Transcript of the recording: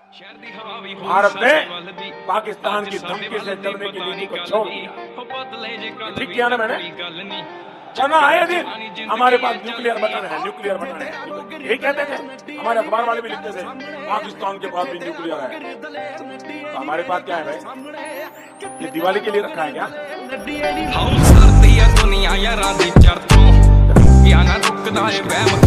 भारत ने पाकिस्तान की धमकी से डरने की नीति को छोड़ दिया। ठीक किया ना मैंने? वरना आए दिन हमारे पास न्यूक्लियर बटन है, न्यूक्लियर बटन है, यही कहते थे। हमारे अखबार वाले भी लिखते थे पाकिस्तान के पास भी न्यूक्लियर है। तो हमारे पास क्या है भाई? ये दिवाली के लिए रखा है क्या? दुनिया